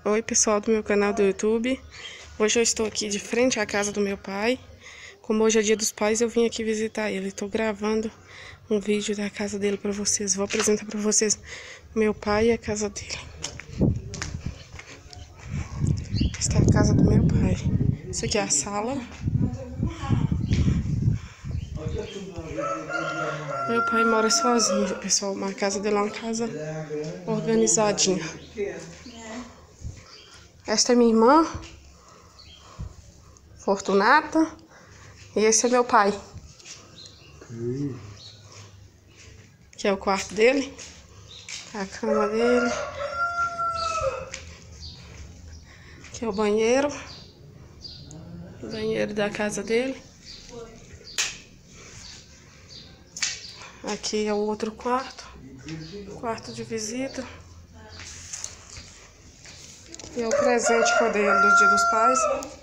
Oi pessoal do meu canal do YouTube. Hoje eu estou aqui de frente à casa do meu pai. Como hoje é dia dos pais, eu vim aqui visitar ele. Estou gravando um vídeo da casa dele para vocês. Vou apresentar para vocês meu pai e a casa dele. Esta é a casa do meu pai. Isso aqui é a sala. Meu pai mora sozinho, pessoal. A casa dele é uma casa organizadinha. Esta é minha irmã, Fortunata, e esse é meu pai. Aqui é o quarto dele, a cama dele. Aqui é o banheiro da casa dele. Aqui é o outro quarto de visita. E é o presente que eu dei do Dia dos Pais.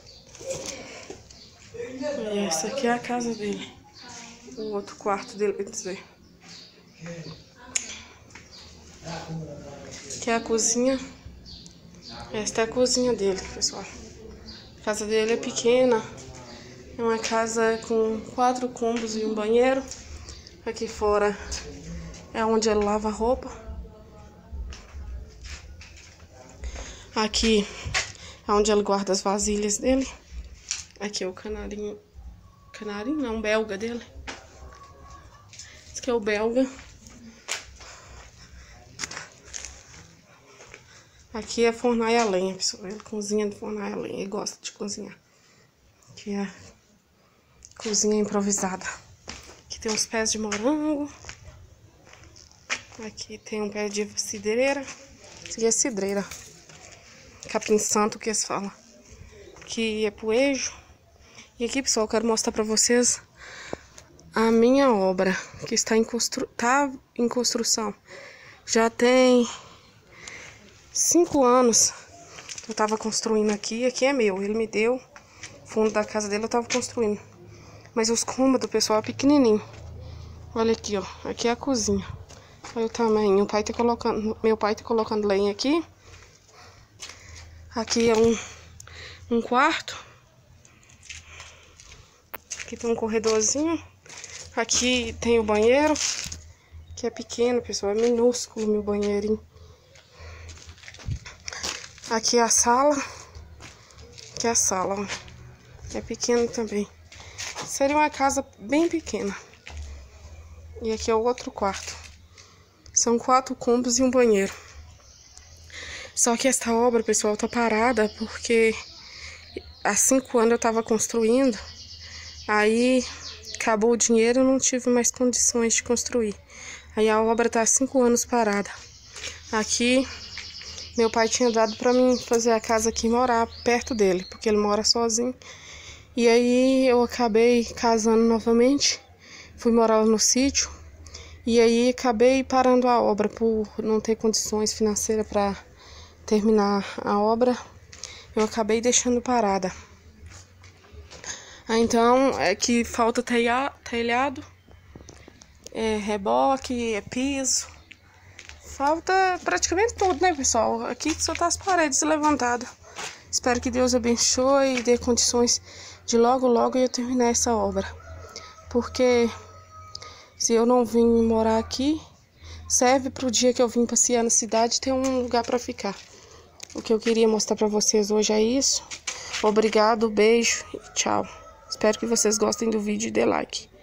E essa aqui é a casa dele. O outro quarto dele, quer dizer. Aqui é a cozinha. Esta é a cozinha dele, pessoal. A casa dele é pequena. É uma casa com 4 cômodos e um banheiro. Aqui fora é onde ele lava a roupa. Aqui é onde ele guarda as vasilhas dele. Aqui é o canarinho. Canarinho não, belga dele. Esse aqui é o belga. Aqui é fornalha a lenha, pessoal. Ele cozinha de fornalha a lenha. Ele gosta de cozinhar. Aqui é a cozinha improvisada. Aqui tem uns pés de morango. Aqui tem um pé de cidreira. Isso aqui é cidreira. Capim santo que eles falam. Aqui é poejo. E aqui, pessoal, eu quero mostrar pra vocês a minha obra, que está em construção. Já tem 5 anos que eu tava construindo aqui. Aqui é meu, ele me deu. O fundo da casa dele eu tava construindo. Mas os cômodos, pessoal, é pequenininho. Olha aqui, ó. Aqui é a cozinha. Olha o tamanho. Meu pai tá colocando lenha aqui. Aqui é um quarto. Aqui tem um corredorzinho. Aqui tem o banheiro, que é pequeno, pessoal. É minúsculo meu banheirinho. Aqui é a sala. Aqui é a sala, ó. É pequeno também. Seria uma casa bem pequena. E aqui é o outro quarto. São 4 cômodos e um banheiro. Só que esta obra, pessoal, tá parada porque há 5 anos eu tava construindo. Aí acabou o dinheiro e eu não tive mais condições de construir. Aí a obra tá há 5 anos parada. Aqui, meu pai tinha dado pra mim fazer a casa aqui e morar perto dele, porque ele mora sozinho. E aí eu acabei casando novamente, fui morar no sítio. E aí acabei parando a obra por não ter condições financeiras para terminar a obra. Eu acabei deixando parada. Então é que falta telhado, reboque, piso. Falta praticamente tudo, né, pessoal? Aqui só tá as paredes levantadas. Espero que Deus abençoe e dê condições de logo eu terminar essa obra. Porque se eu não vim morar aqui, serve pro dia que eu vim passear na cidade ter um lugar para ficar. O que eu queria mostrar para vocês hoje é isso. Obrigado, beijo e tchau. Espero que vocês gostem do vídeo e dê like.